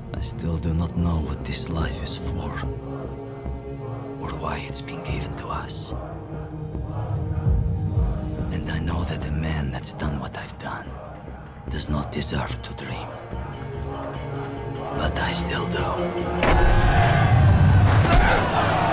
I still do not know what this life is for, or why it's been given to us. And I know that a man that's done what I've done does not deserve to dream. But I still do.